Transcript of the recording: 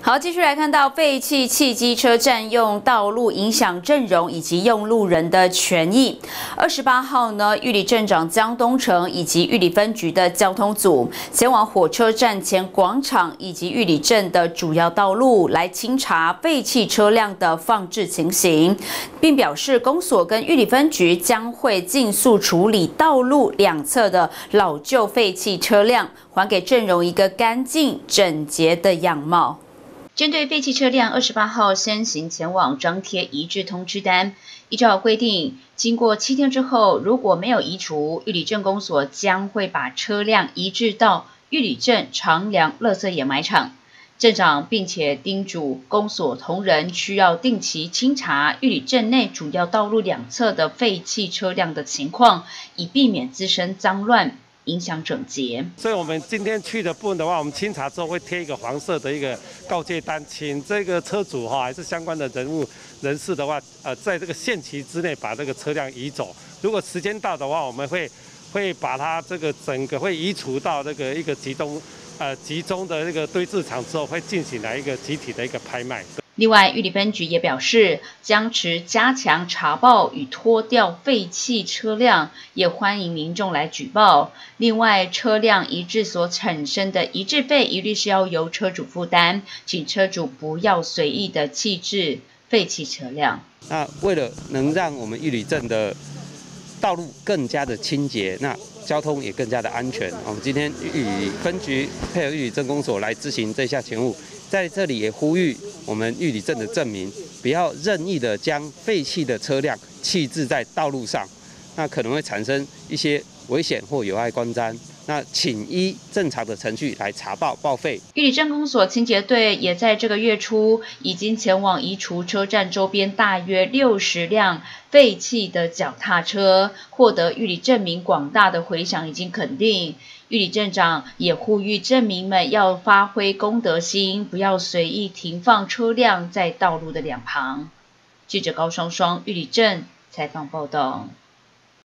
好，继续来看到废弃汽机车占用道路，影响阵容以及用路人的权益。28号呢，玉里镇长江东成以及玉里分局的交通组前往火车站前广场以及玉里镇的主要道路来清查废弃车辆的放置情形，并表示公所跟玉里分局将会尽速处理道路两侧的老旧废弃车辆，还给阵容一个干净整洁的样貌。针对废弃车辆，28号先行前往张贴移置通知单。依照规定，经过7天之后，如果没有移除，玉里镇公所将会把车辆移置到玉里镇长良垃圾掩埋场。镇长并且叮嘱公所同仁需要定期清查玉里镇内主要道路两侧的废弃车辆的情况，以避免滋生脏乱，影响整洁。 所以我们今天去的部分的话，我们清查之后会贴一个黄色的一个告诫单，请这个车主还是相关的人士的话，在这个限期之内把这个车辆移走。如果时间到的话，我们会把它这个整个会移除到这个一个集中的这个堆置场之后，会进行来一个集体的一个拍卖。 另外，玉里分局也表示，将持加强查报与拖吊废弃车辆，也欢迎民众来举报。另外，车辆移置所产生的移置费，一律是要由车主负担，请车主不要随意的弃置废弃车辆。 那为了能让我们玉里镇的道路更加的清洁，那交通也更加的安全，我们今天玉里分局配合玉里镇公所来执行这项勤务。在这里也呼吁我们玉里镇的镇民，不要任意的将废弃的车辆弃置在道路上，那可能会产生一些危险或有碍观瞻。那请依正常的程序来查报报废。 玉里镇公所清洁队也在这个月初已经前往移除车站周边大约60辆废弃的脚踏车，获得玉里镇民广大的回响以及肯定。玉里镇长也呼吁镇民们要发挥公德心，不要随意停放车辆在道路的两旁。记者高双双玉里镇采访报道。